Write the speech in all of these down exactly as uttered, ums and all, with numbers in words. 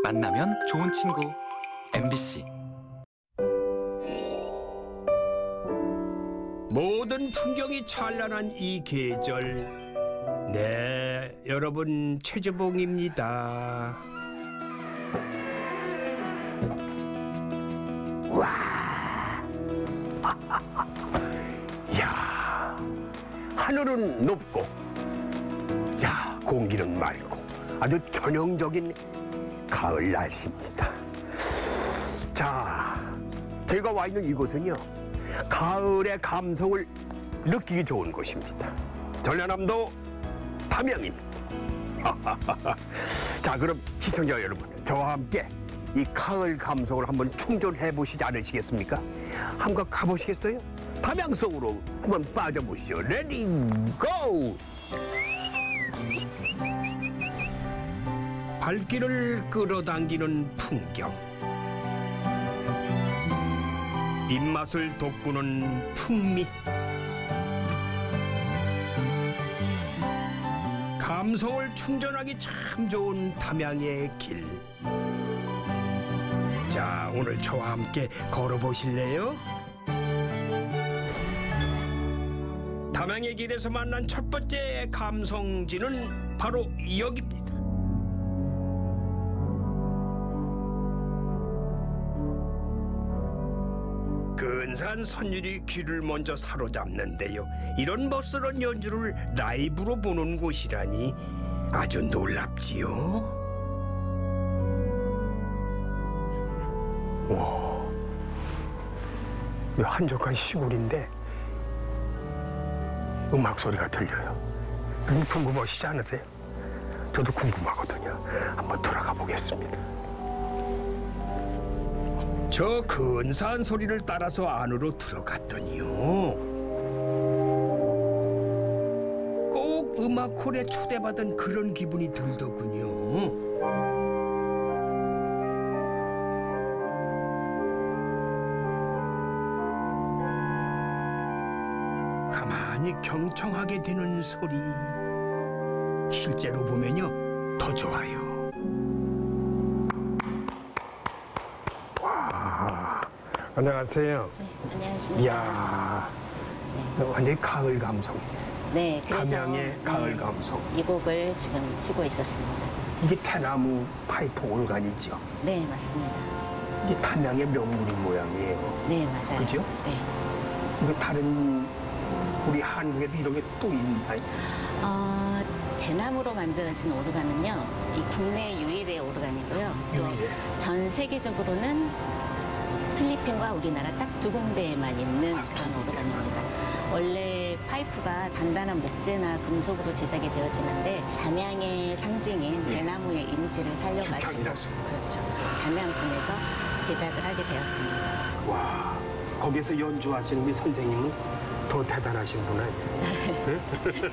만나면 좋은 친구 엠비씨. 모든 풍경이 찬란한 이 계절. 네, 여러분 최주봉입니다. 와, 야, 하늘은 높고, 야, 공기는 맑고, 아주 전형적인 가을 날씨입니다. 자, 제가 와 있는 이곳은요, 가을의 감성을 느끼기 좋은 곳입니다. 전라남도 담양입니다. 자, 그럼 시청자 여러분, 저와 함께 이 가을 감성을 한번 충전해 보시지 않으시겠습니까? 한번 가보시겠어요? 담양 속으로 한번 빠져보시죠. 레디 고! 발길을 끌어당기는 풍경, 입맛을 돋구는 풍미, 감성을 충전하기 참 좋은 담양의 길. 자, 오늘 저와 함께 걸어보실래요? 담양의 길에서 만난 첫 번째 감성지는 바로 여기입니다. 근사한 선율이 귀를 먼저 사로잡는데요. 이런 멋스러운 연주를 라이브로 보는 곳이라니 아주 놀랍지요. 와, 이 한적한 시골인데 음악 소리가 들려요. 여러분 궁금하시지 않으세요? 저도 궁금하거든요. 한번 들어가 보겠습니다. 저 근사한 소리를 따라서 안으로 들어갔더니요, 꼭 음악홀에 초대받은 그런 기분이 들더군요. 가만히 경청하게 되는 소리, 실제로 보면요 더 좋아요. 안녕하세요. 네, 안녕하십니까. 이야, 네. 완전히 가을 감성. 네, 그래서 담양의 가을 네, 감성. 이 곡을 지금 치고 있었습니다. 이게 대나무 파이프 올간이죠? 네, 맞습니다. 이게 담양의 명물인 모양이에요. 네, 맞아요. 그죠? 네. 이거 다른 우리 한국에도 이런 게 또 있나요? 어, 대나무로 만들어진 오르간은요, 이 국내 유일의 오르간이고요. 유일해. 전 세계적으로는 필리핀과 우리나라 딱 두 군데에만 있는 그런 오르간입니다. 원래 파이프가 단단한 목재나 금속으로 제작이 되어지는데 담양의 상징인 예. 대나무의 이미지를 살려가지고 주창이라서. 그렇죠. 담양군에서 제작을 하게 되었습니다. 와, 거기에서 연주하시는 우리 선생님은 더 대단하신 분 아니에요? 네?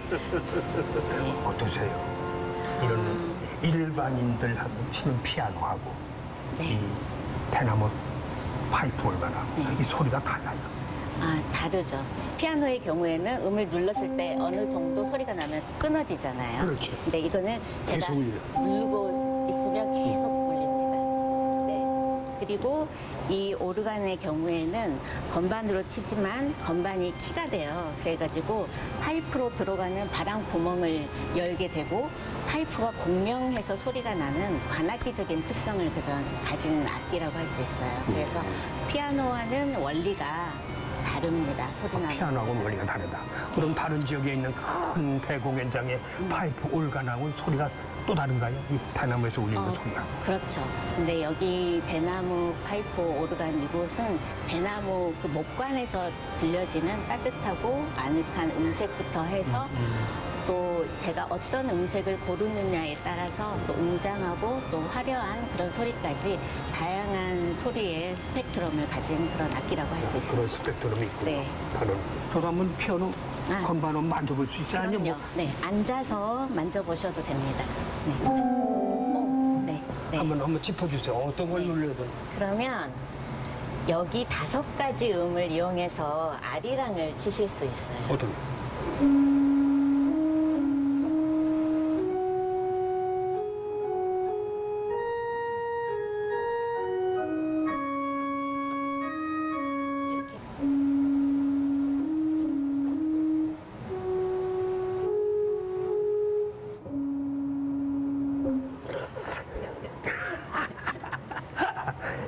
네. 어떠세요? 이런 음. 일반인들 치는 피아노하고 네. 이 대나무 파이프 올간하고 네. 이 소리가 달라요. 아, 다르죠. 피아노의 경우에는 음을 눌렀을 때 어느 정도 소리가 나면 끊어지잖아요. 그렇죠. 근데 이거는 제가 계속 울려. 누르고 있으면 계속 울립니다. 네. 그리고 이 오르간의 경우에는 건반으로 치지만 건반이 키가 돼요. 그래가지고 파이프로 들어가는 바람 구멍을 열게 되고 파이프가 공명해서 소리가 나는 관악기적인 특성을 가진 악기라고 할 수 있어요. 그래서 피아노와는 원리가 다릅니다. 소리 나는. 피아노하고는 원리가 다르다. 그럼 다른 지역에 있는 큰 대공연장의 음. 파이프 올간하고는 소리가 또 다른가요? 이 대나무에서 울리는 어, 소리가. 그렇죠. 근데 여기 대나무 파이프 오르간 이곳은 대나무 그 목관에서 들려지는 따뜻하고 아늑한 음색부터 해서 또 제가 어떤 음색을 고르느냐에 따라서 또 웅장하고 또 화려한 그런 소리까지 다양한 소리의 스펙트럼을 가진 그런 악기라고 할 수 있습니다. 그런 스펙트럼이 있군요. 네. 다른. 저도 한번 피아노 아. 건반 한번 만져볼 수 있지 않요? 그럼요. 뭐. 네, 앉아서 만져보셔도 됩니다. 네. 오, 네. 네. 한번 한번 짚어주세요. 어떤 걸 네. 눌러야 돼? 그러면 여기 다섯 가지 음을 이용해서 아리랑을 치실 수 있어요. 어떤?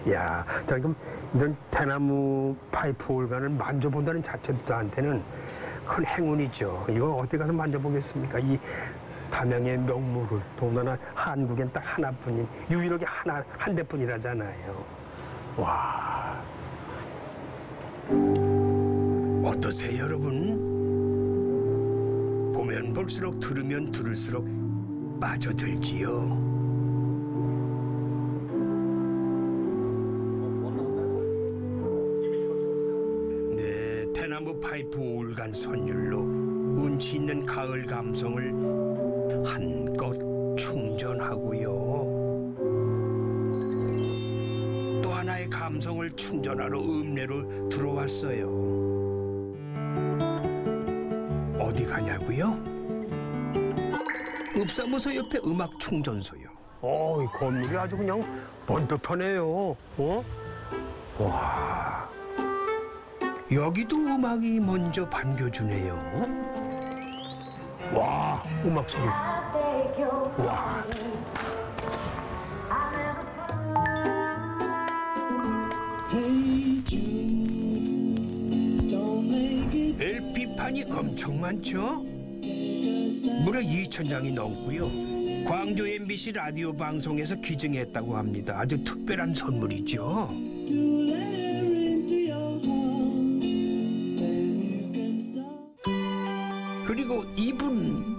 야, 자 그럼 이런 대나무 파이프 올간을 만져본다는 자체도 저한테는 큰 행운이죠. 이거 어디 가서 만져보겠습니까? 이 담양의 명물을 더군다나 한국엔 딱 하나뿐인 유일하게 하나 한 대뿐이라잖아요. 와, 어떠세요, 여러분? 보면 볼수록 들으면 들을수록 빠져들지요. 대나무 파이프 올간 선율로 운치 있는 가을 감성을 한껏 충전하고요. 또 하나의 감성을 충전하러 읍내로 들어왔어요. 어디 가냐고요? 읍사무소 옆에 음악 충전소요. 어, 이 건물이 아주 그냥 번듯하네요. 어? 와. 여기도 음악이 먼저 반겨주네요. 와, 음악 소리. 와. 엘피판이 엄청 많죠? 무려 이천 장이 넘고요. 광주 엠비씨 라디오 방송에서 기증했다고 합니다. 아주 특별한 선물이죠. 그리고 이분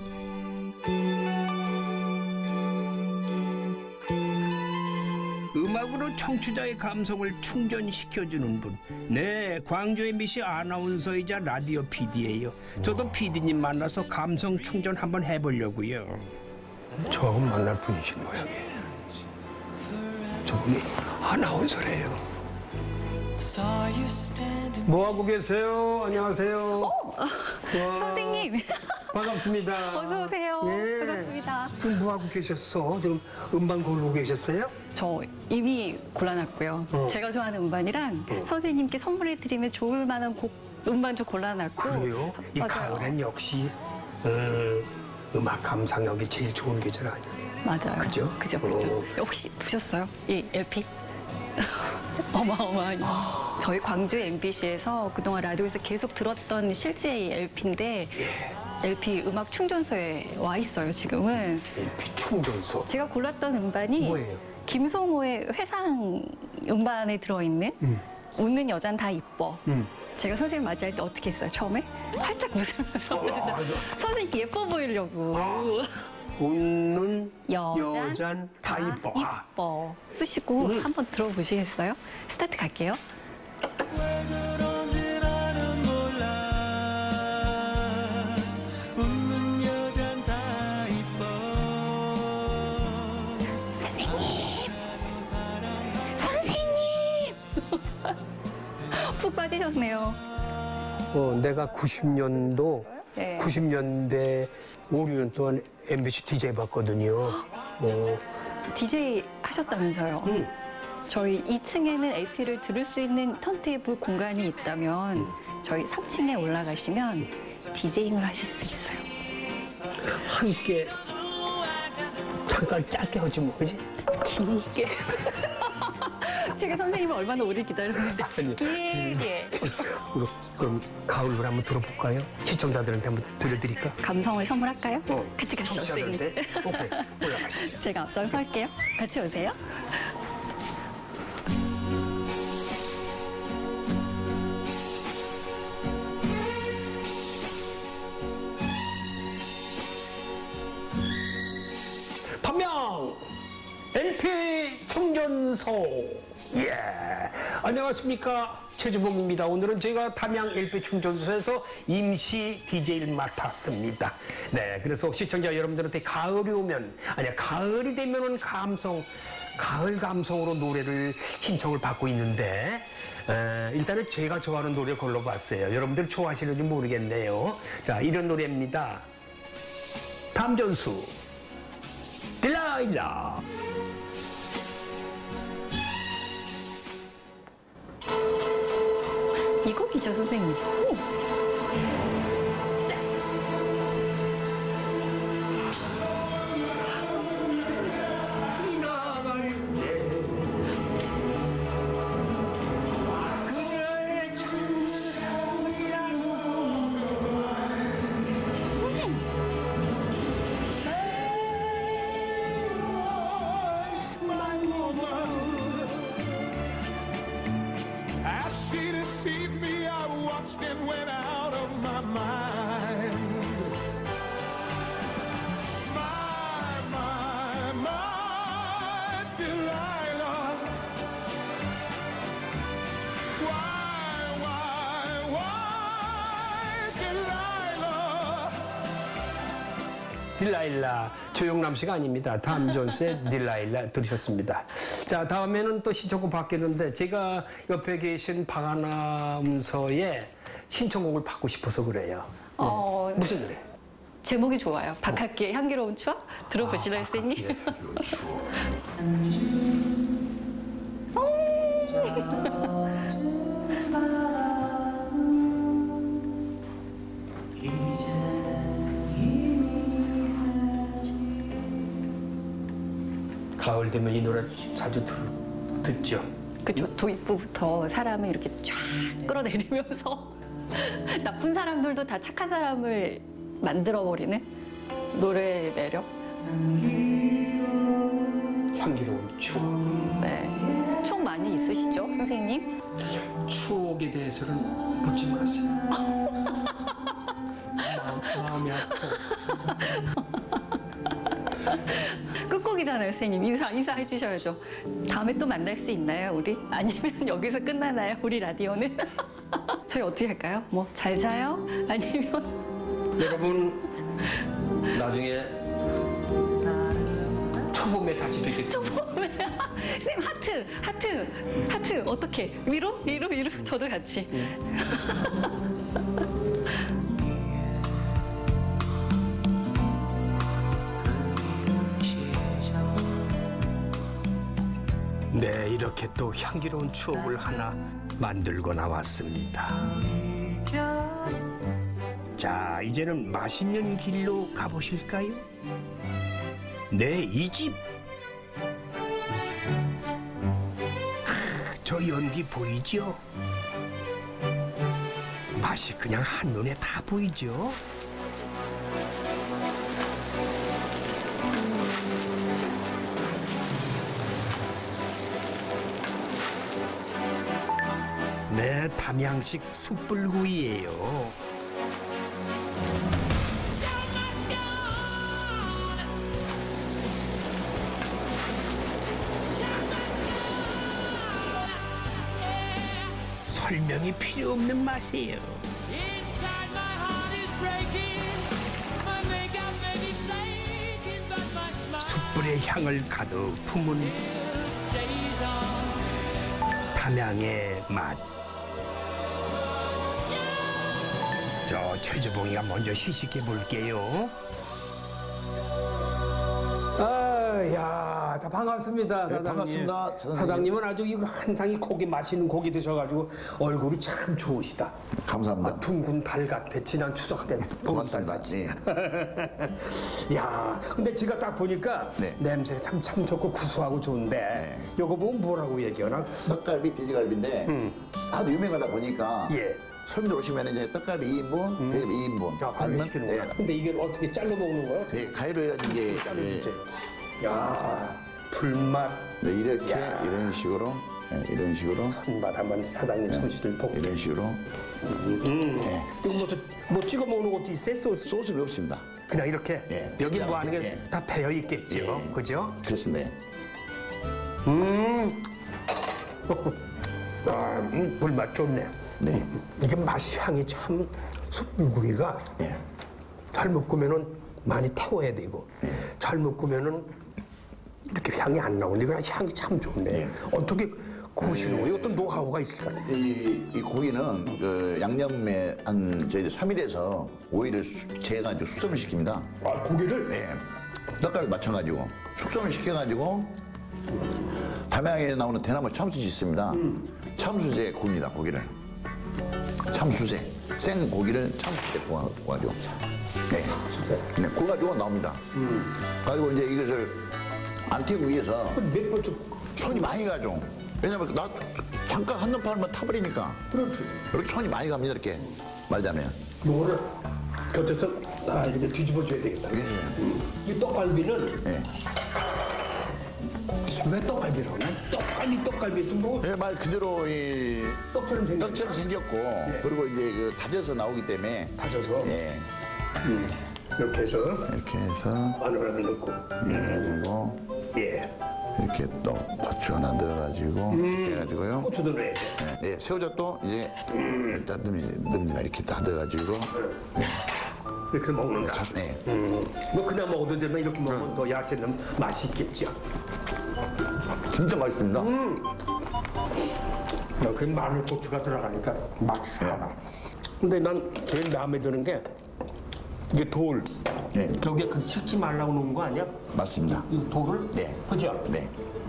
음악으로 청취자의 감성을 충전시켜주는 분. 네, 광주 엠비씨 아나운서이자 라디오 피디예요. 저도 피디님 만나서 감성 충전 한번 해보려고요. 처음 만날 분이신 모양이에요. 저분이 아나운서래요. 뭐 하고 계세요? 안녕하세요. 어, 선생님. 반갑습니다. 어서 오세요. 예. 반갑습니다. 지금 뭐 하고 계셨어? 지금 음반 고르고 계셨어요? 저 이미 골라놨고요. 어. 제가 좋아하는 음반이랑 어. 선생님께 선물해드리면 좋을 만한 곡 음반 좀 골라놨고. 그래요? 이 맞아요. 가을엔 역시 음, 음악 감상력이 제일 좋은 계절 아니에요? 맞아요. 그죠? 그죠, 그죠. 어. 혹시 보셨어요? 이 엘피? 어마어마하니. 저희 광주 엠비씨에서 그동안 라디오에서 계속 들었던 실제 이 엘피인데 예. 엘피 음악 충전소에 와 있어요, 지금은. 엘피 충전소. 제가 골랐던 음반이 뭐예요? 김성호의 회상 음반에 들어있는 음. 웃는 여잔 다 이뻐. 음. 제가 선생님 맞이할 때 어떻게 했어요, 처음에? 활짝 웃으면서. 어, 맞아. 선생님 예뻐 보이려고. 웃는 여잔, 여잔 다 이뻐. 아. 이뻐. 쓰시고 음. 한번 들어보시겠어요? 스타트 갈게요. 선생님! 선생님! 푹 빠지셨네요. 어, 내가 구십 년도, 네. 구십 년대 오, 육 년 동안 엠비씨 디제이 봤거든요. 어, 디제이 하셨다면서요? 음. 저희 이 층에는 엘피를 들을 수 있는 턴테이블 공간이 있다면 저희 삼 층에 올라가시면 디제잉을 하실 수 있어요. 함께 잠깐 짧게 하지 뭐, 그지? 길게. 제가 선생님을 얼마나 오래 기다렸는데 아니, 길게. 그럼, 그럼 가을 노래 한번 들어볼까요? 시청자들한테 한번 들려드릴까? 감성을 선물할까요? 어, 같이 가시죠, 선생님. 청취자들한테? 오케이, 올라가시죠. 제가 앞장설게요. 같이 오세요. 담양 엘피 충전소. 예. 안녕하십니까. 최주봉입니다. 오늘은 제가 담양 엘피 충전소에서 임시 디제이를 맡았습니다. 네. 그래서 시청자 여러분들한테 가을이 오면, 아니야, 가을이 되면은 감성, 가을 감성으로 노래를 신청을 받고 있는데, 에, 일단은 제가 좋아하는 노래 골라봤어요. 여러분들 좋아하시는지 모르겠네요. 자, 이런 노래입니다. 담전수. 딜라일라. 이 곡이죠, 선생님. 오. lost and went out of my mind. My, my, my Delilah. Why, why, why Delilah? 딜라일라 조영남 씨가 아닙니다. 다음 존스의 딜라일라 들으셨습니다. 자, 다음에는 또 신청곡 바뀌는데 제가 옆에 계신 박아나운서의 신청곡을 받고 싶어서 그래요. 네. 어, 무슨 노래? 제목이 좋아요. 박학기의 향기로운 추억 들어보시나요, 선생님? 예, 추워. 가을 되면 이 노래 자주 들, 듣죠. 그죠. 도입부부터 사람을 이렇게 쫙 끌어내리면서 나쁜 사람들도 다 착한 사람을 만들어버리는 노래의 매력. 향기로운 추억. 네. 추억 많이 있으시죠, 선생님? 추억에 대해서는 묻지 마세요. 마음이 아파. 끝곡이잖아요, 선생님. 인사, 인사해 주셔야죠. 다음에 또 만날 수 있나요, 우리? 아니면 여기서 끝나나요, 우리 라디오는? 저희 어떻게 할까요? 뭐, 잘 자요? 아니면? 여러분, 나중에 초봄에 다시 뵙겠습니다. 선생님, 하트, 하트, 하트. 어떻게? 위로? 위로? 위로? 저도 같이. 네, 이렇게 또 향기로운 추억을 하나 만들고 나왔습니다. 자, 이제는 맛있는 길로 가보실까요? 네, 이 집. 아, 저 연기 보이죠? 맛이 그냥 한눈에 다 보이죠? 네, 담양식 숯불구이예요. 설명이 필요 없는 맛이에요. 숯불의 향을 가득 품은 담양의 맛. 저 최주봉이가 먼저 시식해 볼게요. 아, 야, 자 반갑습니다, 네, 사장님. 반갑습니다, 사장님. 사장님은 아주 이거 항상 이 고기 맛있는 고기 드셔가지고 얼굴이 참 좋으시다. 감사합니다. 아, 둥근 달 같아. 지난 추석 때 봄달 고맙습니다. 같이. 네. 야, 근데 제가 딱 보니까 네. 냄새가 참 참 좋고 구수하고 좋은데 네. 요거 보면 뭐라고 얘기하나? 떡갈비, 돼지갈비인데 하도 유명하다 보니까 예. 손님들 오시면 이제 떡갈비 이 인분, 돼지갈비 이 인분. 자, 가위로 아니면, 시키는 네, 거야. 근데 이게 어떻게 잘라 먹는 거야? 어떻게 네, 가위로 해가지고 이제 잘라주세요. 네, 야, 불맛, 네, 이렇게 야. 이런 식으로 네, 이런 식으로 손맛 한번 사장님 솜씨를 보고. 이런 식으로 네. 이거 무슨 뭐 찍어 먹는 것도 있어요? 소스? 소스는 없습니다. 그냥 이렇게 예, 여기 뭐 하는 게 예. 다 배어 있겠죠, 예. 그죠? 그렇습니다. 아, 음, 불맛 좋네. 네, 이게 맛이 향이 참 숯불구이가 예. 잘 묶으면은 많이 태워야 되고 잘 묶으면은 이렇게 향이 안 나오는데 그냥 향이 참 좋네. 예. 어떻게 구우시는 거예요? 어떤 노하우가 있을까요? 이, 이 고기는 그 양념에 한 저희들 삼 일에서 오 일을 재가지고 숙성을 시킵니다. 아, 고기를? 네. 떡갈비 맞춰가지고 숙성을 시켜가지고 담양에 나오는 대나무 참숯이 있습니다. 참숯에 구웁니다, 고기를. 참숯에 생 고기를 참숯에 구워가지고 네, 네 구워가지고 나옵니다. 가지고 이제 이것을 안 튀기 위해서 몇 번째? 손이 많이 가죠. 왜냐면 나 잠깐 한눈 팔면 타버리니까. 그렇지. 이렇게 손이 많이 갑니다, 이렇게 말자면. 요거를 곁에서 다 이렇게 뒤집어 줘야 되겠다. 네. 이 떡갈비는 네. 왜 떡갈비라고 하나? 떡갈비, 떡갈비. 뭐 예, 말 그대로 이 떡처럼 생겼 떡처럼 생겼고 그리고 이제 그 다져서 나오기 때문에 다져서 예, 음, 이렇게 해서 이렇게 해서 마늘 하나 넣고 그리고 예. 이렇게 또 고추 하나 넣어가지고 이렇게 해가지고요. 고추도 넣어야 돼. 예, 예, 새우젓도 이제 일단 넣습니다. 넣습니다. 이렇게 다 넣어가지고 이렇게 먹는다. 자, 네. 음, 뭐 그냥 먹어도 되면 이렇게 먹으면 더 야채 넣으면 맛이 있겠죠. 진짜 맛있습니다. 그 마늘 고추가 들어가니까 맛이 살아. 근데 난 제일 마음에 드는 게 이게 돌. 네, 저게 그 칠지 말라고 놓은 거 아니야? 맞습니다. 이 돌을? 네. 그죠? 네,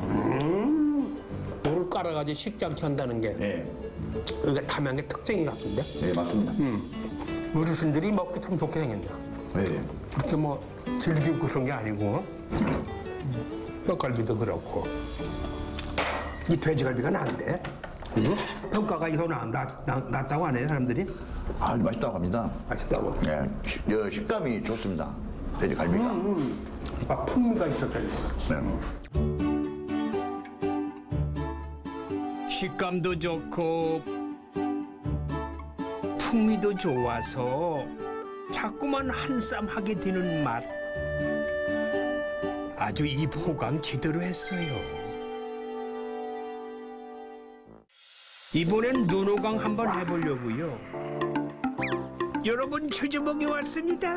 돌을 깔아가지고 식장치 한다는 게 네, 이게 담양의 특징이 같은데? 네, 맞습니다. 어르신들이 먹기 참 좋게 생겼냐? 네, 그렇게 뭐 즐기고 그런 게 아니고 떡갈비도 그렇고 이 돼지갈비가 나은데 응? 평가가 이거 나, 나, 나, 낫다고 하네 사람들이. 아, 맛있다고 합니다. 맛있다고. 예, 식, 어, 식감이 좋습니다. 돼지갈비가. 아, 풍미가 있었다. 네. 식감도 좋고 풍미도 좋아서 자꾸만 한쌈 하게 되는 맛. 아주 입 호강 제대로 했어요. 이번엔 눈호강 한번 해보려고요. 여러분, 최재봉이 왔습니다.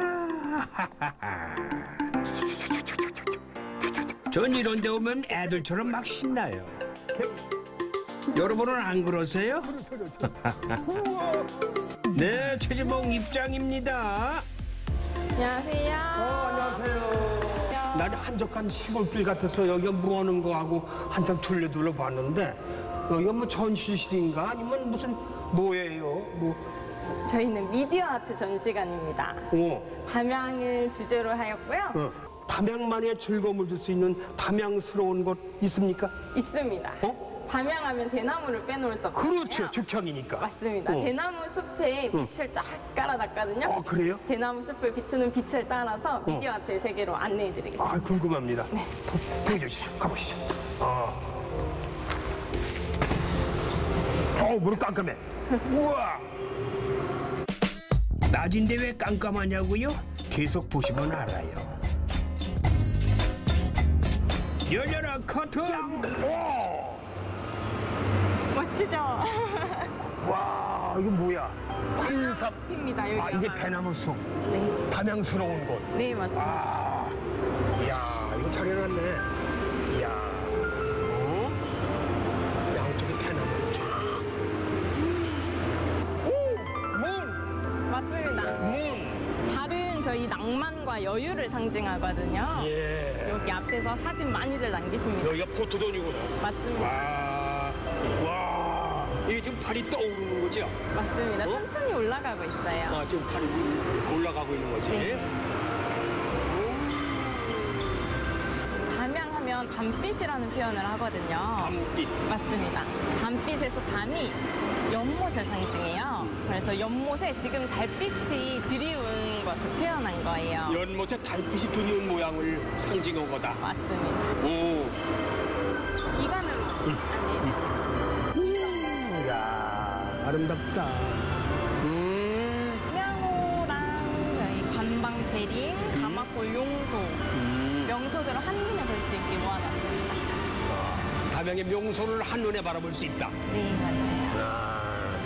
전 이런 데 오면 애들처럼 막 신나요. 여러분은 안 그러세요? 네, 최재봉 입장입니다. 안녕하세요. 나는 한적한 시골길 같아서 여기가 뭐 하는 거하고 한참 둘러둘러 봤는데 여기가 뭐 전시실인가 아니면 무슨 뭐예요? 뭐 저희는 미디어 아트 전시관입니다. 어. 담양을 주제로 하였고요. 어. 담양만의 즐거움을 줄 수 있는 담양스러운 곳 있습니까? 있습니다. 어? 담양하면 대나무를 빼놓을 수 없거든요. 그렇죠. 죽창이니까. 맞습니다. 어. 대나무 숲에 빛을 쫙 깔아놨거든요. 어, 그래요? 대나무 숲을 비추는 빛을 따라서 미디어 아트의 세계로 안내해드리겠습니다. 아, 궁금합니다. 네. 보여주시죠. 가보시죠. 아. 어, 무릎 깜깜해. 우와. 낮인데 왜 깜깜하냐고요? 계속 보시면 알아요. 열려라 커튼! 멋지죠? 와, 이거 뭐야? 환상. 숲입니다. 여기가. 아, 이게 배나무 숲. 네. 담양스러운 곳. 네, 맞습니다. 아, 이야, 이거 잘 해놨네. 이야, 어? 양쪽에 배나무 쫙. 오, 문, 맞습니다. 문. 달은 저희 낭만과 여유를 상징하거든요. 예. 여기 앞에서 사진 많이들 남기십니다. 여기가 포토존이구나. 맞습니다. 와, 와, 이게 지금 팔이 떠오르는 거죠? 맞습니다. 천천히 올라가고 있어요. 아, 지금 팔이 올라가고 있는 거지. 네. 담양하면 담빛이라는 표현을 하거든요. 담빛. 맞습니다. 담빛에서 담이 연못을 상징해요. 그래서 연못에 지금 달빛이 드리운 것을 표현한 거예요. 연못에 달빛이 드리운 모양을 상징한 거다. 맞습니다. 오. 이관으로 이야, 아름답다. 음. 평양호랑 저희 관방 재림, 가마골 용소, 명소들을 한눈에 볼 수 있게 모아놨습니다. 담양의 명소를 한눈에 바라볼 수 있다. 네, 맞아요.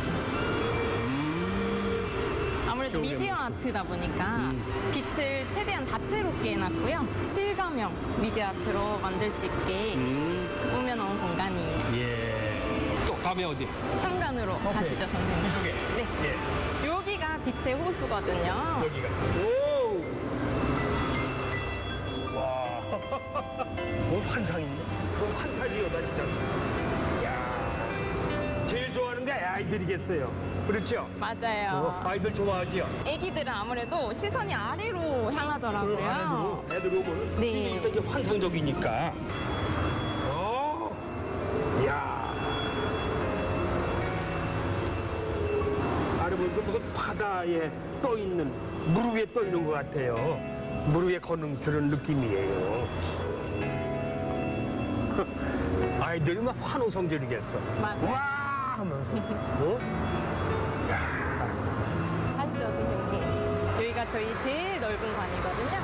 아무래도 미디어 아트다 보니까 빛을 최대한 다채롭게 해놨고요. 실감형 미디어 아트로 만들 수 있게 꾸며놓은 공간이에요. 예. 또 다음에 어디? 상단으로 가시죠, 선생님. 이쪽에. 네. 예. 여기가 빛의 호수거든요. 여기가. 오. 와. 뭐 환상인데? 뭐 환타지요, 나 진짜. 야. 제일 좋아하는 게 아이들이겠어요. 그렇죠? 맞아요. 어, 아이들 좋아하지요? 애기들은 아무래도 시선이 아래로 향하더라고요. 안에도 애들 오면 네. 이게 일단 이게 환상적이니까. 어, 야, 아래 보니까 무슨 바다에 떠 있는 물 위에 떠 있는 것 같아요. 물 위에 걷는 그런 느낌이에요. 아이들이 막 환호성 지르겠어. 맞아요. 와 하면서. 어? 아시죠, 선생님? 여기가 저희 제일 넓은 관이거든요.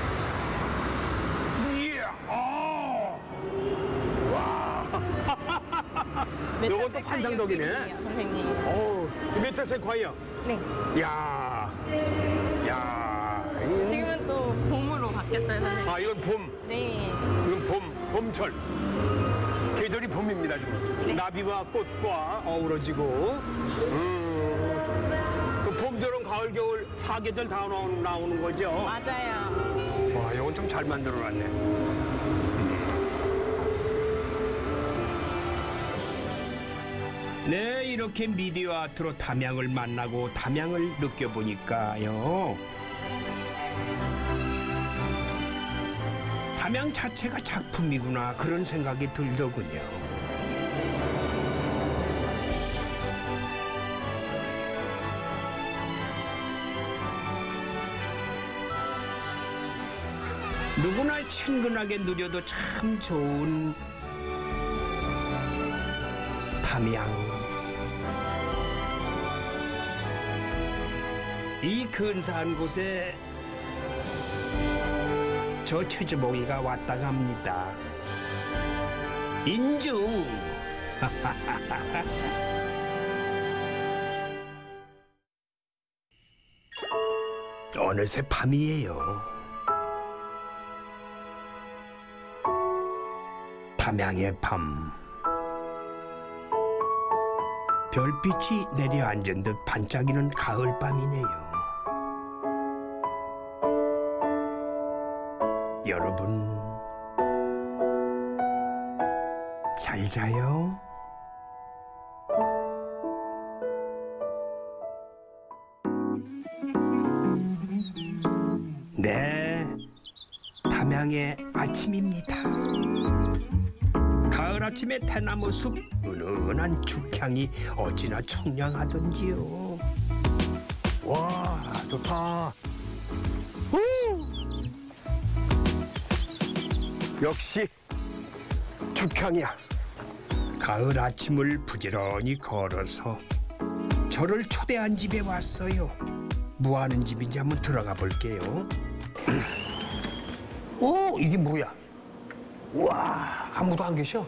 이야. 어. 요것도 메타세콰이어 환상적이네. 그림이에요, 선생님. 어우, 메타세콰이어. 네. 야. 야. 지금은 또 봄으로 바뀌었어요, 선생님. 아, 이건 봄. 네. 이건 봄, 봄철. 계절이 봄입니다, 지금. 나비와 꽃과 어우러지고. 음. 그 봄, 여름, 가을, 겨울 사계절 다 나오는, 나오는 거죠. 맞아요. 와, 이건 좀 잘 만들어 놨네. 네, 이렇게 미디어 아트로 담양을 만나고 담양을 느껴보니까요. 담양 자체가 작품이구나 그런 생각이 들더군요. 누구나 친근하게 누려도 참 좋은 담양. 이 근사한 곳에 저 최주봉이가 왔다 갑니다. 인증. 어느새 밤이에요. 담양의 밤. 별빛이 내려앉은 듯 반짝이는 가을밤이네요. 여러분, 잘 자요? 네, 담양의 아침입니다. 가을 아침의 대나무 숲, 은은한 죽향이 어찌나 청량하던지요. 와, 좋다. 역시 죽향이야. 가을 아침을 부지런히 걸어서 저를 초대한 집에 왔어요. 뭐 하는 집인지 한번 들어가 볼게요. 오, 이게 뭐야? 와, 아무도 안 계셔.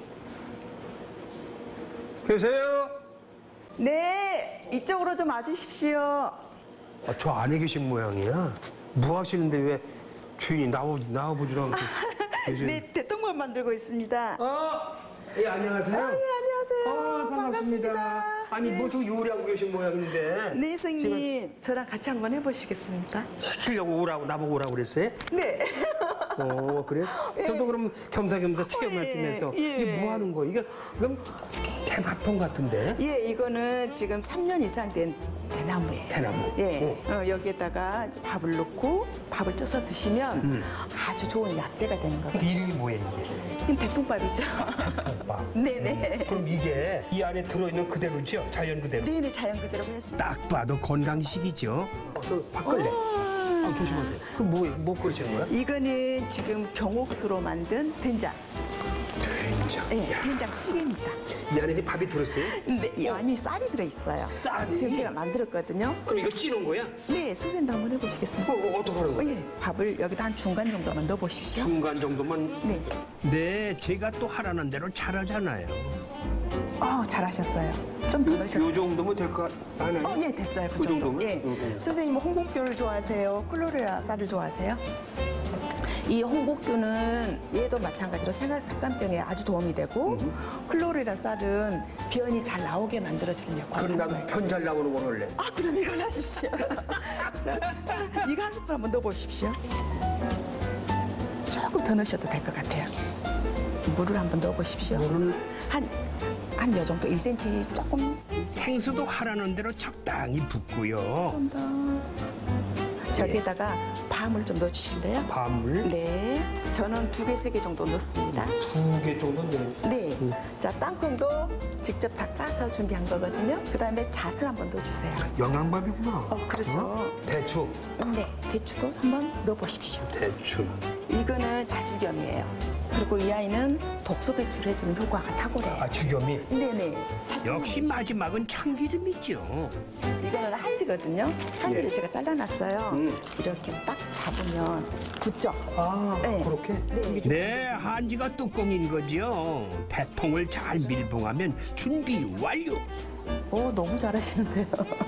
계세요? 네, 이쪽으로 좀 와주십시오. 아, 저 안에 계신 모양이야. 뭐 하시는데 왜 주인이 나오, 나와보지도 않고 계세요? 네, 대통밥 만들고 있습니다. 어, 예, 안녕하세요. 아, 예, 안녕하세요. 어, 반갑습니다. 반갑습니다. 아니, 네. 뭐 저 요리하고 계신 모양인데. 네, 선생님. 저랑 같이 한번 해보시겠습니까? 시키려고 오라고, 나보고 오라고 그랬어요? 네. 어, 그래? 저도 그럼 겸사겸사 체험할 예, 겸해서 예. 이게 뭐 하는 거야? 이거, 이건 대마통 같은데? 예, 이거는 지금 삼 년 이상 된 대나무예요. 대나무? 예, 어, 여기에다가 이제 밥을 넣고 밥을 쪄서 드시면 음. 아주 좋은 약재가 되는 거예요. 근데 이름이 뭐예요, 이게? 이건 대통밥이죠. 밥. 네네. 그럼 이게 이 안에 들어있는 그대로죠? 자연 그대로? 네네, 자연 그대로 그냥 씻어. 딱 봐도 건강식이죠. 어, 그 바꿀래? 아, 조심하세요. 그 뭐, 뭐 끓이시는 거야? 이거는 지금 경옥수로 만든 된장. 된장. 예, 된장찌개입니다. 이 안에 이제 밥이 들었어요? 근데 이 안에 쌀이 들어있어요. 쌀이? 지금 제가 만들었거든요. 그럼 이거 찌는 거야? 네, 선생님도 한번 해보시겠습니까? 어, 어, 어떻게 하는 어, 거야? 예, 밥을 여기다 한 중간 정도만 넣어보십시오. 중간 정도만. 네, 네, 제가 또 하라는 대로 잘하잖아요. 어, 잘하셨어요. 좀 더 넣으셨어요. 요 정도면 될 것 같아요. 어, 예, 됐어요. 그, 그 정도. 정도면? 예. 응, 응. 선생님은 홍국균을 좋아하세요? 콜로레라 쌀을 좋아하세요? 이 홍국균은 얘도 마찬가지로 생활습관병에 아주 도움이 되고 클로레라 쌀은 변이 잘 나오게 만들어주는 역할을 그럼 하는 나도 거예요. 편 잘 나오는 걸 할래. 아, 그럼 이걸 하십시오. 그래서 이거 한 스푼 한번 넣어보십시오. 조금 더 넣으셔도 될 것 같아요. 물을 한번 넣어보십시오. 물을? 한, 한 요 정도 일 센티미터 조금. 생수도 하라는 대로 적당히 붓고요. 좀 더. 저기에다가 밤을 좀 넣어주실래요? 밤을 네. 저는 두 개, 세 개 정도 넣습니다. 두 개 정도 넣어요. 네. 자, 땅콩도 직접 다 까서 준비한 거거든요. 그 다음에 잣을 한번 넣어주세요. 영양밥이구나. 어, 그렇죠. 어? 대추. 네. 대추도 한번 넣어보십시오. 대추. 이거는 자주겸이에요. 그리고 이 아이는 독소 배출을 해주는 효과가 탁월해요. 아, 죽염이. 네네. 살짝 역시 마지막은 참기름이죠. 이거는 한지거든요. 한지를 예. 제가 잘라놨어요. 음. 이렇게 딱 잡으면 붙죠. 아, 네. 그렇게? 네. 네, 한지가 뚜껑인 거죠. 대통을 잘 밀봉하면 준비 완료. 오, 너무 잘하시는데요.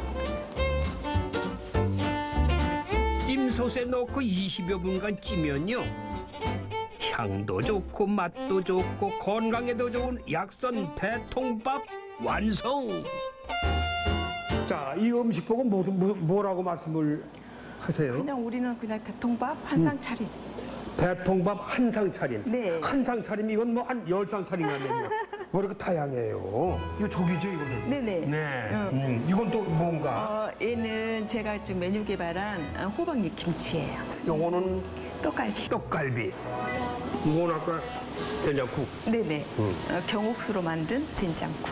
찜솥에 넣고 이십여 분간 찌면요. 향도 좋고 맛도 좋고 건강에도 좋은 약선 대통밥 완성. 자, 이 음식 보고 뭐, 뭐, 뭐라고 말씀을 하세요? 그냥 우리는 그냥 대통밥 한 상 차림. 대통밥 한 상 차림. 네. 한 상 차림 이건 뭐 한 열 상 차림이면요. 뭐 이렇게 다양해요. 이거 조기죠, 이거는? 네네. 네. 응. 음, 이건 또 뭔가? 어, 얘는 제가 지금 메뉴 개발한 호박잎 김치예요. 요거는 떡갈비. 떡갈비. 이건 아까 된장국. 네네. 어, 경옥수로 만든 된장국.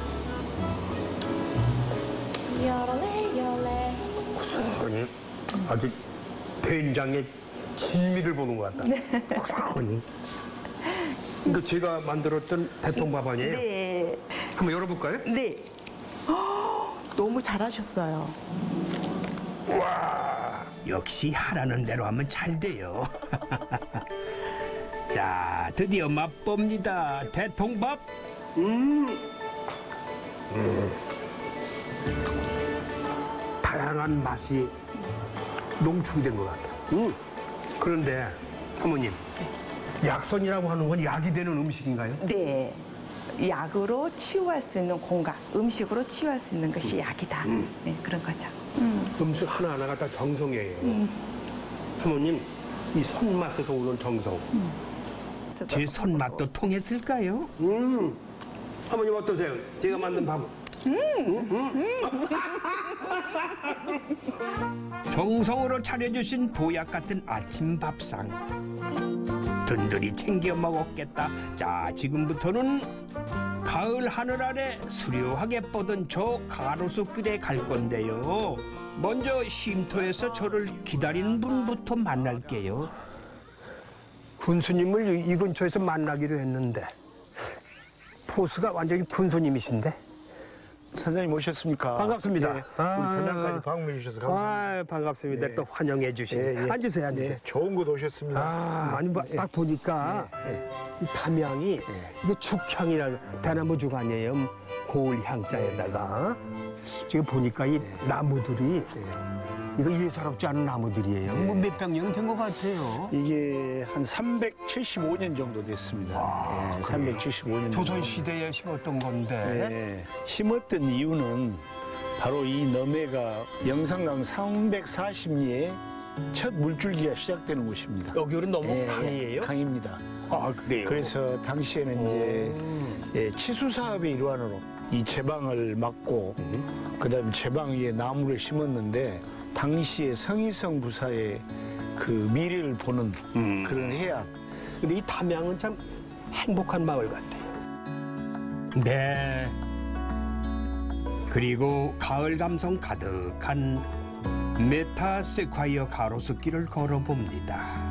구수하니 아주 된장의 진미를 보는 것 같다. 구수하니. 이거 제가 만들었던 대통밥 아니에요? 네. 한번 열어볼까요? 네. 허, 너무 잘하셨어요. 역시 하라는 대로 하면 잘 돼요. 자, 드디어 맛봅니다. 대통밥. 다양한 맛이 농축된 것 같아요. 음. 그런데 사모님, 약선이라고 하는 건 약이 되는 음식인가요? 네. 약으로 치유할 수 있는 공간, 음식으로 치유할 수 있는 것이 약이다. 네, 그런 거죠. 음식 하나하나가 다 정성이에요. 사모님, 이 손맛에서 오는 정성. 제 손맛도 통했을까요? 음. 사모님 어떠세요? 제가 만든 밥. 정성으로 차려주신 보약 같은 아침 밥상. 든든히 챙겨 먹었겠다. 자, 지금부터는 가을 하늘 아래 수려하게 뻗은 저 가로수길에 갈 건데요. 먼저 쉼터에서 저를 기다리는 분부터 만날게요. 군수님을 이 근처에서 만나기로 했는데 포스가 완전히 군수님이신데. 선생님 오셨습니까? 반갑습니다. 예, 우리 전남까지 방문해 주셔서 감사합니다. 아, 반갑습니다. 예. 또 환영해 주시니. 예, 예. 앉으세요, 앉으세요. 예, 좋은 곳 오셨습니다. 아, 아니, 뭐, 딱 보니까 이 담양이 이게 죽향이라 대나무 죽 아니에요. 고을 향자에다가 지금 보니까 이 나무들이 이거 예사롭지 않은 나무들이에요. 뭐 몇 백 년 된 것 같아요. 이게 한 삼백칠십오 년 정도 됐습니다. 예, 삼백칠십오 년. 조선 시대에 심었던 건데. 예, 심었던 이유는 바로 이 너매가 영산강 삼백사십 리에 첫 물줄기가 시작되는 곳입니다. 여기는 너무 예, 강이에요? 강입니다. 아, 그래요? 그래서 당시에는 이제 예, 치수 사업의 일환으로 이 제방을 막고 그다음에 제방 위에 나무를 심었는데 당시에 성의성 부사의 그 미래를 보는 그런 해악. 근데 이 담양은 참 행복한 마을 같아요. 네. 그리고 가을 감성 가득한 메타세콰이어 가로수길을 걸어봅니다.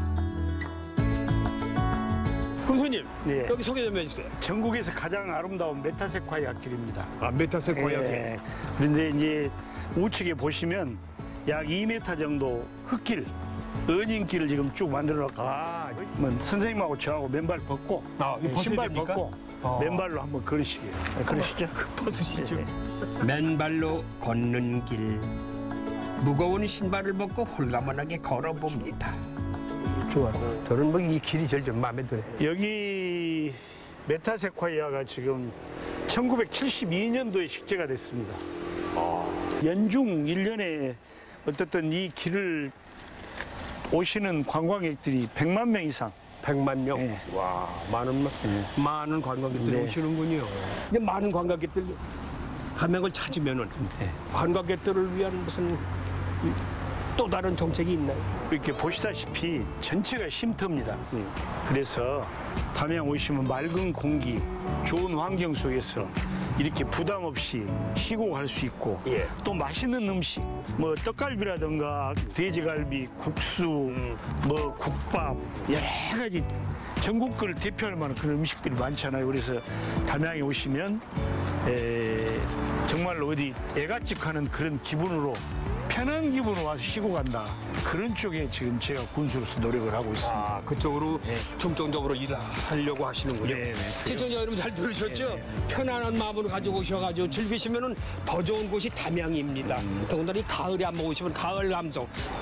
군수님, 예. 여기 소개 좀 해주세요. 전국에서 가장 아름다운 메타세콰이어 길입니다. 아, 메타세콰이어. 예. 그런데 이제 우측에 보시면 약 이 미터 정도 흙길, 은인길을 지금 쭉 만들어놨고, 아, 뭐 선생님하고 저하고 맨발 벗고, 아, 이거 벗어야 신발 됩니까? 벗고, 아. 맨발로 한번 걸으시게요. 네, 그러시죠? 벗으시죠. 예. 맨발로 걷는 길. 무거운 신발을 벗고 홀가분하게 걸어봅니다. 좋아요. 저는 뭐 이 길이 제일 좀 마음에 들어요. 여기 메타세콰이어가 지금 천구백칠십이 년도에 식재가 됐습니다. 연중 일 년에 어쨌든 이 길을 오시는 관광객들이 백만 명 이상. 백만 명? 예. 와, 많은, 예. 많은 관광객들이 네. 오시는군요. 근데 많은 관광객들 담양을 찾으면은 예. 관광객들을 위한 무슨 이 또 다른 정책이 있나요? 이렇게 보시다시피 전체가 쉼터입니다. 그래서 담양 오시면 맑은 공기, 좋은 환경 속에서 이렇게 부담 없이 쉬고 갈 수 있고 예. 또 맛있는 음식, 뭐 떡갈비라든가 돼지갈비, 국수, 뭐 국밥 여러 가지 전국을 대표할 만한 그런 음식들이 많잖아요. 그래서 담양에 오시면 에, 정말 어디 애갓집 가는 그런 기분으로 편한 기분으로 와서 쉬고 간다. 그런 쪽에 지금 제가 군수로서 노력을 하고 있습니다. 아, 그쪽으로 네. 중점적으로 일하려고 하시는군요. 네, 네. 시청자 여러분 잘 들으셨죠? 네, 네. 편안한 마음으로 가지고 오셔가지고 즐기시면 더 좋은 곳이 담양입니다. 음. 더군다나 이 가을에 한번 오시면 가을 감성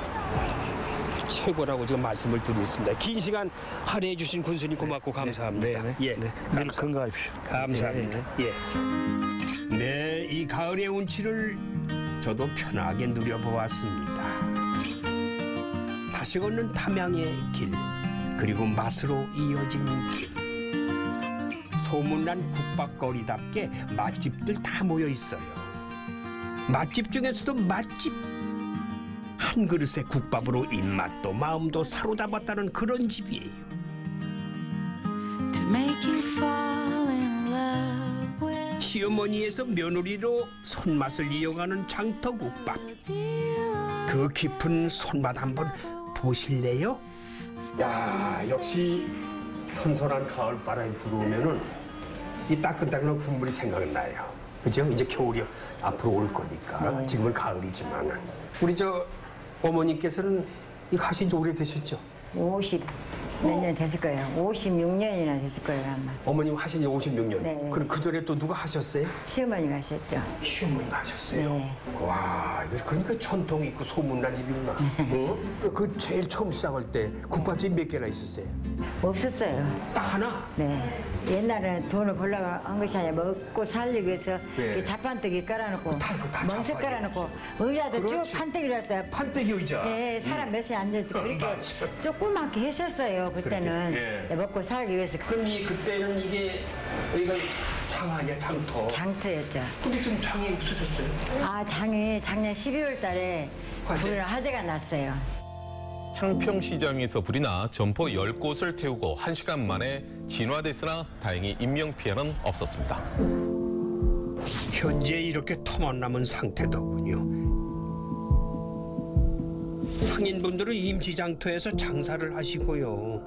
최고라고 지금 말씀을 드리고 있습니다. 긴 시간 할애해 주신 군수님 고맙고 감사합니다. 네, 네. 예, 네. 늘 건강하십시오. 감사합니다. 예. 네, 이 가을의 운치를 저도 편하게 누려보았습니다. 다시 걷는 담양의 길, 그리고 맛으로 이어진 길. 소문난 국밥거리답게 맛집들 다 모여 있어요. 맛집 중에서도 맛집. 한 그릇의 국밥으로 입맛도 마음도 사로잡았다는 그런 집이에요. 시어머니에서 며느리로 손맛을 이어가는 장터국밥. 그 깊은 손맛 한번 보실래요? 야, 역시 선선한 가을 바람이 불어오면은 이 따끈따끈한 국물이 생각나요. 그죠? 이제 겨울이 앞으로 올 거니까. 지금은 가을이지만은. 우리 저 어머니께서는 이거 하신 지 오래되셨죠? 오십 몇 년 됐을 거예요. 오십육 년이나 됐을 거예요, 아마. 어머님 하신 지 오십육 년. 네. 그럼 그 전에 또 누가 하셨어요? 시어머니가 하셨죠. 시어머니가 하셨어요. 네. 와, 이거 그러니까 전통이 있고 소문난 집이구나. 어? 그 제일 처음 시작할 때 국밥집 몇 개나 있었어요? 없었어요. 딱 하나? 네. 옛날에는 돈을 벌려고 한 것이 아니라 먹고 살기 위해서 네. 이 자판대기 깔아놓고 다, 그거 다 멍석 자판기. 깔아놓고 의자도 그렇지. 쭉 판때기로 했어요. 판때기 의자. 예, 사람 몇이 앉아서 그렇게 맞아. 조그맣게 했었어요, 그때는. 그렇게, 예. 먹고 살기 위해서. 그럼 이 그때는 이게 여기가 장 아니야, 장터. 장터였죠. 근데 지금 장이 없어졌어요. 아, 장이 작년 십이월 달에 화재. 불 화재가 났어요. 향평시장에서 불이 나 점포 열 곳을 태우고 한 시간 만에 진화됐으나 다행히 인명피해는 없었습니다. 현재 이렇게 터만 남은 상태더군요. 상인분들은 임시장터에서 장사를 하시고요.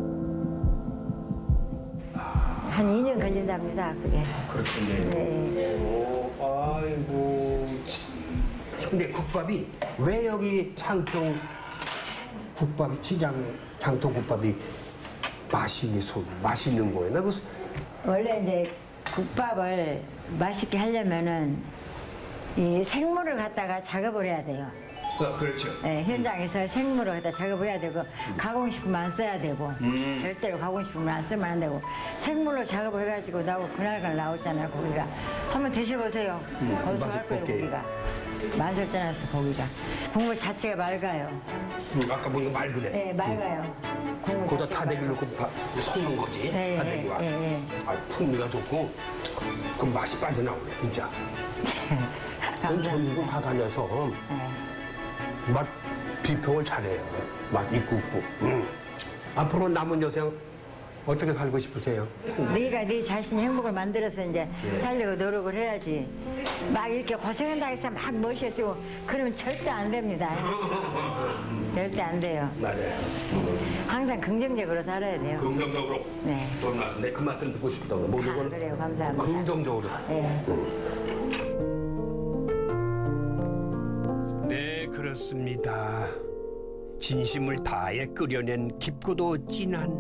한 이 년 걸린답니다, 그게. 그렇군요. 네. 오, 아이고. 근데 국밥이 왜 여기 창평 국밥 시장 장터 국밥이 맛있게 소 맛있는 거예요? 나 그 원래 이제 국밥을 맛있게 하려면은 이 생물을 갖다가 작업을 해야 돼요. 아, 그렇죠. 네, 현장에서 생물을 갖다 작업해야 되고 가공식품 안 써야 되고 절대로 가공식품을 안 쓰면 안 되고 생물로 작업을 해가지고 나오고 그날그날 나오잖아요, 고기가. 한번 드셔보세요. 고소할 거예요, 맛있게. 고기가. 맛을 떠나서 고기가. 국물 자체가 맑아요. 음, 아까 보니까 맑으네. 네, 맑아요. 국물 거기다 자체가 타대기 넣고 다 섞는 거지. 네, 타대기와. 네, 네. 아, 풍미가 좋고 그 맛이 빠져나오네, 진짜. 전 전국 다 다녀서 맛 비평을 잘해요. 맛 있고 없고. 음. 앞으로 남은 여생 어떻게 살고 싶으세요? 네가 네 자신이 행복을 만들어서 이제 살려고 노력을 해야지. 막 이렇게 고생한다고 해서 막 멋있어지고 그러면 절대 안 됩니다. 절대 안 돼요. 맞아요. 항상 긍정적으로 살아야 돼요. 긍정적으로. 네. 돈 말씀, 내 그 말씀 듣고 싶다고. 모든 아, 건 그래요. 감사합니다. 긍정적으로. 네. 네, 그렇습니다. 진심을 다해 끓여낸 깊고도 진한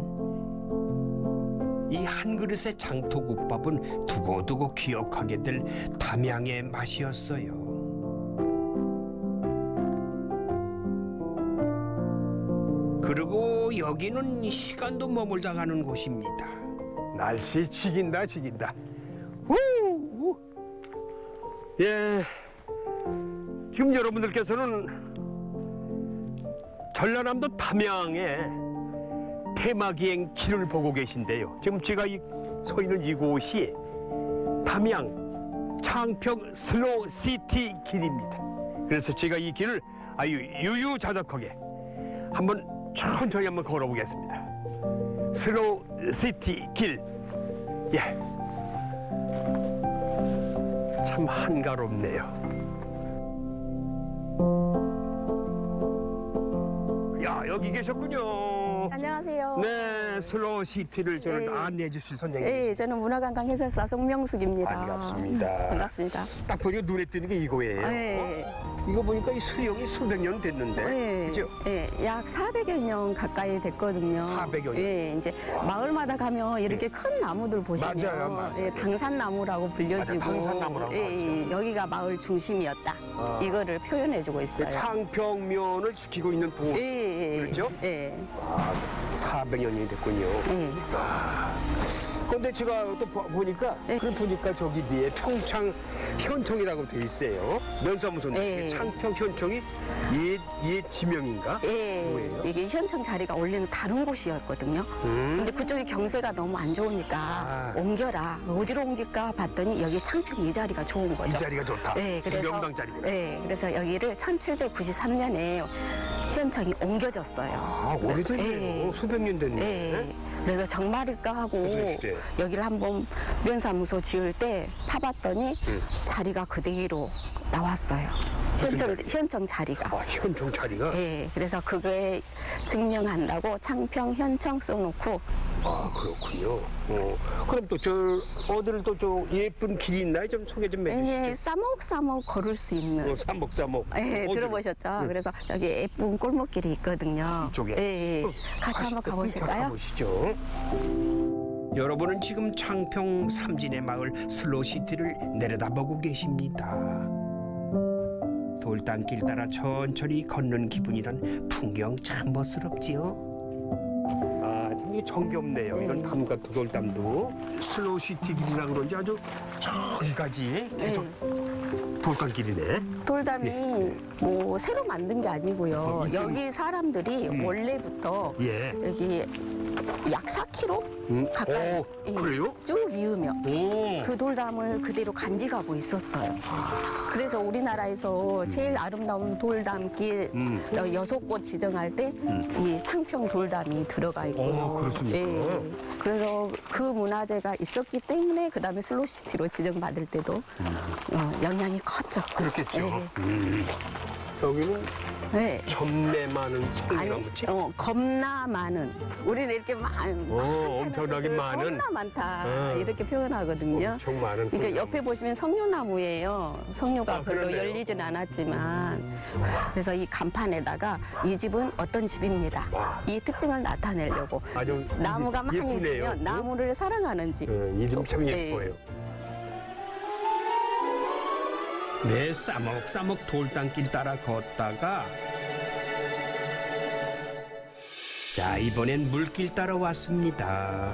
이 한 그릇의 장터국밥은 두고두고 기억하게 될 담양의 맛이었어요. 그리고 여기는 시간도 머물다 가는 곳입니다. 날씨 지긴다, 지긴다. 우! 예. 지금 여러분들께서는 전라남도 담양의 테마기행 길을 보고 계신데요. 지금 제가 이, 서 있는 이곳이 담양 창평 슬로우 시티 길입니다. 그래서 제가 이 길을 아유 유유자적하게 한번 천천히 한번 걸어보겠습니다. 슬로우 시티 길. 예. 참 한가롭네요. 야, 여기 계셨군요. 안녕하세요. 네, 슬로우 시티를 저를 네. 안내해 주실 선생님. 네, 저는 문화관광 해설사 송명숙입니다. 반갑습니다. 반갑습니다. 딱 보니까 눈에 띄는 게 이거예요. 네. 이거 보니까 이 수령이 수백 년 됐는데. 네, 그죠? 네, 약 사백여 년 가까이 됐거든요. 사백여 년? 네, 이제 마을마다 가면 이렇게 큰 나무들 보시면 맞아요, 맞아요. 예, 당산나무라고 불려지고 맞아요, 당산나무라고 예, 예, 여기가 마을 중심이었다. 아. 이거를 표현해주고 있어요. 창평면을 지키고 있는 도시. 예, 예, 그렇죠? 예. 사백 년이 됐군요. 예. 그런데 제가 또 보- 보니까 그걸 보니까 저기 뒤에 평창 현청이라고 돼 있어요. 면사무소인데 예. 창평 현청이 옛, 옛 지명인가? 예, 뭐예요? 이게 현청 자리가 원래는 다른 곳이었거든요. 음. 근데 그쪽이 경세가 너무 안 좋으니까 아. 옮겨라. 어디로 옮길까 봤더니 여기 창평 이 자리가 좋은 거죠. 이 자리가 좋다. 네, 그래서 명당 자리구나. 네, 그래서 여기를 천칠백구십삼 년에 현청이 옮겨졌어요. 아, 오래됐네요. 예. 수백 년 됐네. 예. 그래서 정말일까 하고 그때. 여기를 한번 면사무소 지을 때 파봤더니 음. 자리가 그대로 나왔어요. 현청, 현청 자리가. 아, 현청 자리가? 예, 그래서 그거에 증명한다고 창평 현청 써놓고. 아, 그렇군요. 어. 그럼 또 저 어디를 또 저 예쁜 길이 있나요? 좀 소개 좀 해주시죠. 예, 싸먹싸먹 걸을 수 있는. 어, 삼목삼목. 예, 어디로? 들어보셨죠? 네. 그래서 여기 예쁜 골목길이 있거든요. 이쪽에? 예, 예. 어, 같이 한번 가시- 가보실까요? 가보시죠. 여러분은 지금 창평 삼진의 마을 슬로시티를 내려다보고 계십니다. 돌담길 따라 천천히 걷는 기분이란 풍경 참 멋스럽지요. 아, 되게 정겹네요. 네. 이런 담 같은 돌담도. 슬로우 시티 길이라 그런지 아주 저기까지 계속 돌담길이네. 돌담이 뭐 새로 만든 게 아니고요. 어, 이때는- 여기 사람들이 음. 원래부터 예. 여기 약 사 킬로미터 음. 가까이 오, 예, 그래요? 쭉 이으며 오. 그 돌담을 그대로 간직하고 있었어요. 그래서 우리나라에서 제일 아름다운 돌담길 음. 여섯 곳 지정할 때 이 창평 돌담이 들어가 있고요. 오, 그렇습니까? 예. 그래서 그 문화재가 있었기 때문에 그 다음에 슬로시티로 지정받을 때도 어, 영향이 컸죠. 그렇겠죠. 예. 음. 여기는 네. 점내 많은 아니, 성이라고 그러지? 어, 겁나 많은. 우리는 이렇게 많은. 오, 엄청나게 많은. 겁나 많다. 어. 이렇게 표현하거든요. 엄청 많은. 그러니까 돌나무. 옆에 보시면 석류나무예요. 석류가 아, 별로 그러네요. 열리진 않았지만. 그래서 이 간판에다가 이 집은 어떤 집입니다. 와. 이 특징을 나타내려고. 아주 나무가 많이 예쁘네요. 있으면 나무를 사랑하는 집. 어, 이름 참 예. 예뻐요. 네, 싸먹싸먹 돌담길 따라 걷다가 자, 이번엔 물길 따라 왔습니다.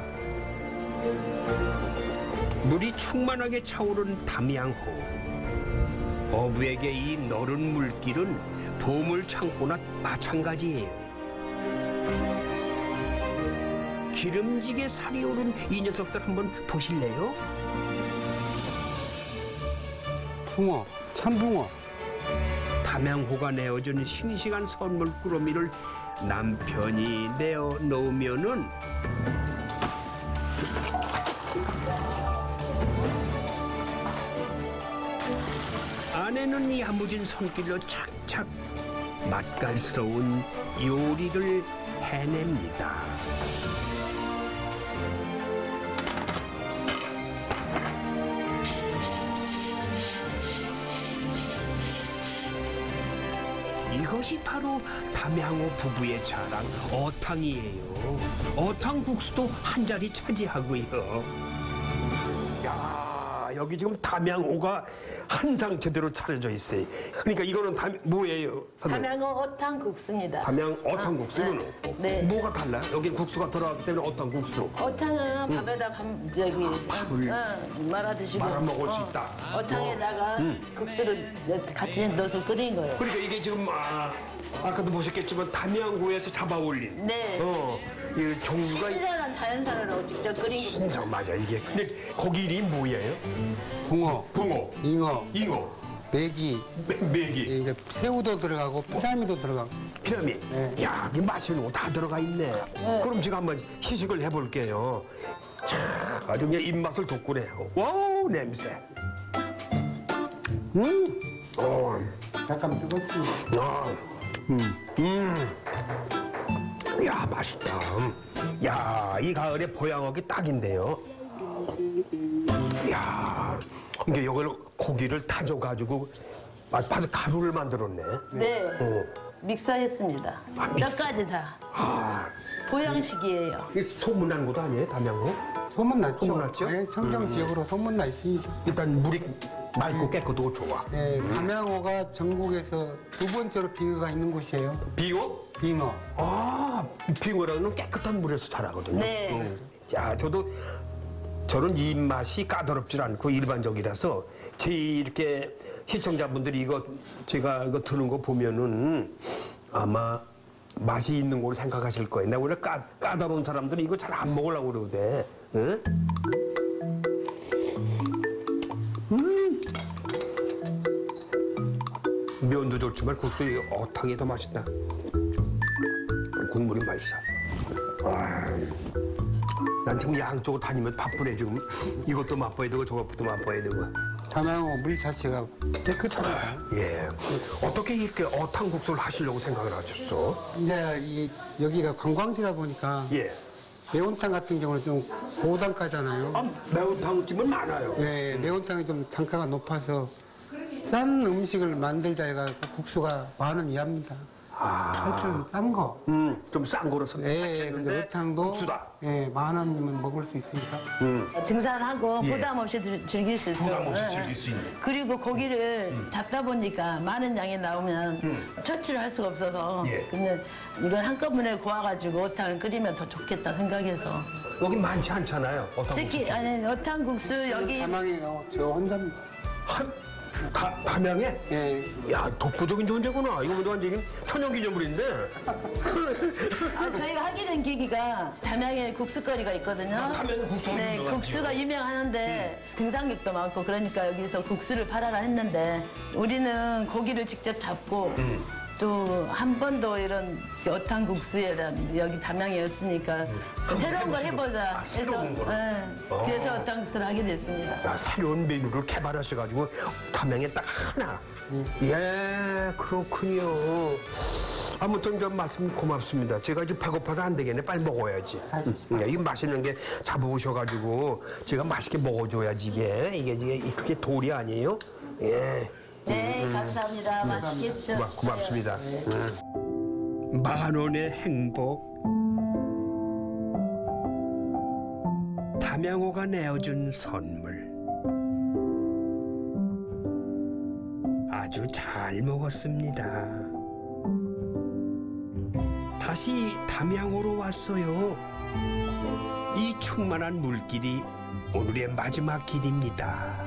물이 충만하게 차오른 담양호. 어부에게 이 너른 물길은 보물 창고나 마찬가지예요. 기름지게 살이 오른 이 녀석들 한번 보실래요? 붕어, 참붕어. 담양호가 내어준 싱싱한 선물 꾸러미를 남편이 내어 놓으면은 아내는 야무진 손길로 착착 맛깔스러운 요리를 해냅니다. 이것이 바로 담양호 부부의 자랑 어탕이에요. 어탕국수도 한 자리 차지하고요. 야, 여기 지금 담양호가 한상 제대로 차려져 있어요. 그러니까 이거는 담, 뭐예요, 선생님? 담양어 어탕국수입니다. 담양 어탕국수 아, 이거는 네. 뭐가 달라요? 여기 국수가 들어가기 때문에 어탕국수. 어탕은 밥에다 밥, 저기 밥을 어, 말아 드시고 말아 먹을 수 있다. 어탕에다가 음. 국수를 같이 넣어서 끓인 거예요. 그러니까 이게 지금 아, 아까도 보셨겠지만 담양호에서 잡아 올린. 네. 어, 이 종류가 신선한 자연산으로 직접 끓인 거예요. 신선 맞아 이게. 근데 고기 이름이 뭐예요? 붕어, 붕어, 잉어, 잉어. 메기, 메기. 이제 새우도 들어가고 피라미도 들어가고. 피라미. 네. 야, 이 맛있는 거 다 들어가 있네. 그럼 제가 한번 시식을 해볼게요. 자, 아주 그냥 입맛을 돋구네. 와우, 냄새. 음, 어, 약간 뜨겁습니다. 아, 음, 음. 야, 맛있다. 야, 이 가을에 보양하기 딱인데요. 야, 이게 이걸 고기를 타줘가지고 아주 가루를 만들었네. 네. 어. 믹서했습니다. 아, 몇 믹서. 가지 다. 아, 보양식이에요. 이게 소문난 곳 아니에요, 담양호? 소문났죠. 소문났죠? 네, 청정 음. 지역으로 소문나 있습니다. 일단 물이 맑고 깨끗하고 좋아. 네, 담양호가 전국에서 두 번째로 빙어가 있는 곳이에요. 빙어? 빙어. 아, 빙어라는 깨끗한 물에서 자라거든요. 네. 음. 자, 저도 저는 이 입맛이 까다롭지 않고 일반적이라서 제 이렇게 시청자분들이 이거 제가 이거 드는 거 보면은 아마 맛이 있는 걸로 생각하실 거예요. 내가 원래 까, 까다로운 사람들은 이거 잘 안 먹으려고 그러거든. 응? 음. 면도 좋지만 국수 어탕이 더 맛있다. 국물이 맛있어. 와, 난 지금 양쪽으로 다니면 바쁘네 지금. 이것도 맛봐야 되고 저것도 맛봐야 되고. 담양호 물 자체가 깨끗합니다. 예. 어떻게 이렇게 어탕국수를 하시려고 생각을 하셨어? 이제 이, 여기가 관광지다 보니까 예. 매운탕 같은 경우는 좀 고단가잖아요. 아, 매운탕집은 많아요. 네, 매운탕이 좀 단가가 높아서 싼 음식을 만들자 해가 국수가 만원 이하입니다. 아. 하여튼 싼 거. 음, 좀 싼 거로 네, 근데 어탕도 국수다. 네, 만 원이면 먹을 수 있으니까. 음. 등산하고 예. 부담 없이 즐- 즐길 수 있어요. 부담 없이 네. 즐길 수 있는. 그리고 고기를 잡다 보니까 많은 양이 나오면 음. 처치를 할 수가 없어서 예. 그냥 이걸 한꺼번에 고아가지고 어탕을 끓이면 더 좋겠다 생각해서 여기 많지 않잖아요. 어탕국수. 특히 아니 어탕국수 여기 담양이가 저 혼자입니다. 한 다, 담양에? 예. 야, 독보적인 좋은 데구나. 이거 뭐 완전히 천연기념물인데. 아, 저희가 하게 된 계기가 담양에 국수거리가 있거든요. 아, 담양에 국수가 네, 유명하죠. 국수가 유명하는데 등산객도 많고 그러니까 여기서 국수를 팔아라 했는데 우리는 고기를 직접 잡고 음. 또 한 번도 이런 어탕국수에 대한 여기 담양이었으니까 새로운 걸 해보자 아, 해서 새로운 걸. 네, 어. 그래서 어탕국수를 하게 됐습니다. 야, 새로운 메뉴를 개발하셔가지고 담양에 딱 하나. 예, 그렇군요. 아무튼 좀 말씀 고맙습니다. 제가 이제 배고파서 안 되겠네. 빨리 먹어야지. 음, 이 맛있는 게 잡아오셔가지고 제가 맛있게 먹어줘야지 이게 이게 이게 그게 돌이 아니에요? 예. 네, 감사합니다. 음. 맛있게 드셔. 고마, 고맙습니다. 음. 만 원의 행복. 담양호가 내어준 선물. 아주 잘 먹었습니다. 다시 담양호로 왔어요. 이 충만한 물길이 오늘의 마지막 길입니다.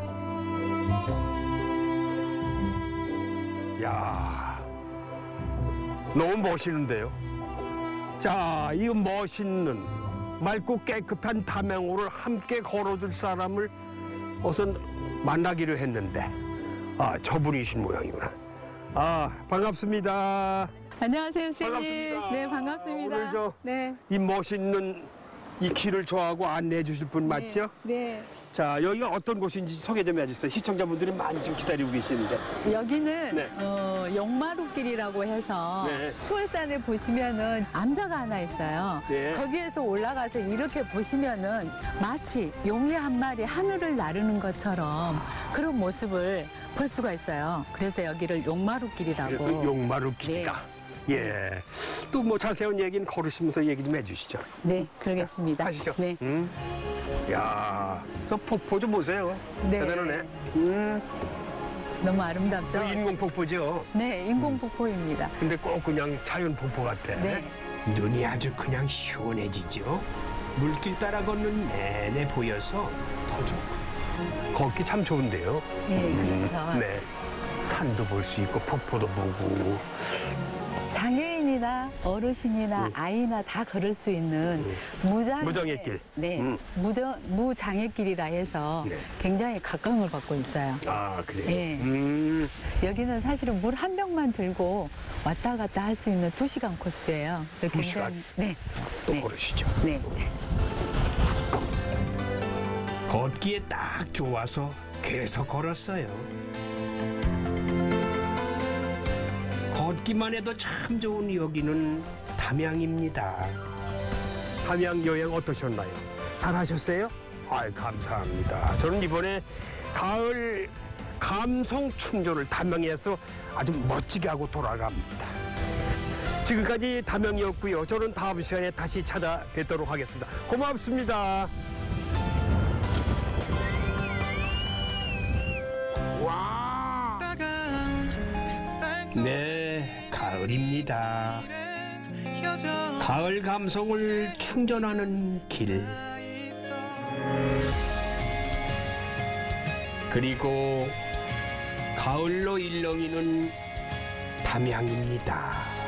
야, 너무 멋있는데요. 자, 이 멋있는 맑고 깨끗한 담양호를 함께 걸어줄 사람을 우선 만나기로 했는데, 아, 저분이신 모양이구나. 아, 반갑습니다. 안녕하세요, 선생님. 반갑습니다. 네, 반갑습니다. 오늘 저 네. 이 멋있는 이 길을 저하고 안내해 주실 분 맞죠? 네. 자, 여기가 어떤 곳인지 소개 좀 해주세요. 시청자분들이 많이 지금 기다리고 계시는데. 여기는 네. 어, 용마루길이라고 해서 네. 초월산에 보시면은 암자가 하나 있어요. 네. 거기에서 올라가서 이렇게 보시면은 마치 용이 한 마리 하늘을 나르는 것처럼 그런 모습을 볼 수가 있어요. 그래서 여기를 용마루길이라고. 그래서 용마루길이다. 예. 또 뭐 자세한 얘기는 걸으시면서 얘기 좀 해주시죠. 네, 그러겠습니다. 하시죠. 네. 음. 야, 저 폭포 좀 보세요. 네. 대단하네. 음. 너무 아름답죠? 저 인공 폭포죠. 네, 인공 폭포입니다. 근데 꼭 그냥 자연 폭포 같아. 네. 눈이 아주 그냥 시원해지죠. 물길 따라 걷는 내내 보여서 더 좋고. 걷기 참 좋은데요. 네, 그렇죠. 네. 산도 볼 수 있고 폭포도 보고. 장애인이 성인이나 어르신이나 음. 아이나 다 걸을 수 있는 무장애, 무장애길. 네, 음. 무장, 무장애길이라 해서 네. 굉장히 각광을 받고 있어요. 아, 그래요? 네. 음. 여기는 사실은 물 한 병만 들고 왔다 갔다 할 수 있는 두 시간 코스예요. 그래서 두 시간? 굉장히- 네. 또 네. 걸으시죠. 네. 걷기에 딱 좋아서 계속 걸었어요. 걷기만 해도 참 좋은 여기는 담양입니다. 담양 여행 어떠셨나요? 잘하셨어요? 아이, 감사합니다. 저는 이번에 가을 감성 충전을 담양에서 아주 멋지게 하고 돌아갑니다. 지금까지 담양이었고요. 저는 다음 시간에 다시 찾아뵙도록 하겠습니다. 고맙습니다. 와. 네, 가을입니다. 가을 감성을 충전하는 길. 그리고 가을로 일렁이는 담양입니다.